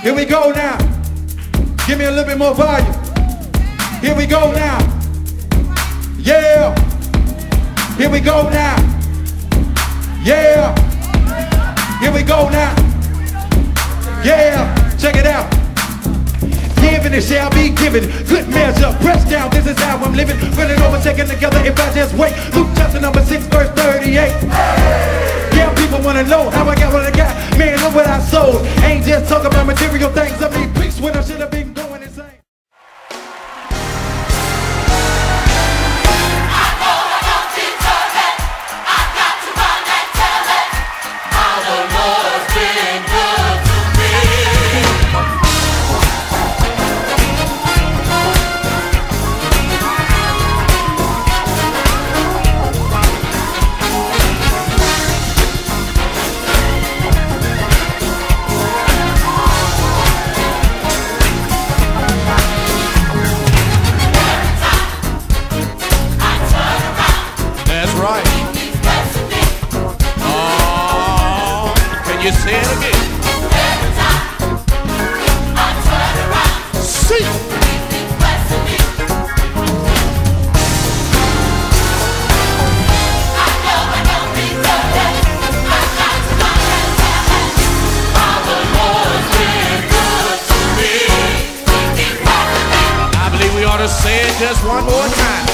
Here we go now. Give me a little bit more volume. Here we go now. Yeah. Here we go now. Yeah. Here we go now. Yeah. Check it out. Given it shall be given. Good measure, pressed down. This is how I'm living. Running over, taking together. If I just wait. Luke chapter number 6, verse 38. Yeah, people wanna know how I got what I got. Man, look what I sold. Ain't just talking about material things. I mean, peace when I should have been going insane. You say it again. Every time I turn around, see, he's blessing me. I know I don't deserve it. I got to run and tell it. How the Lord's been good to me. He's blessing me. I believe we ought to say it just one more time.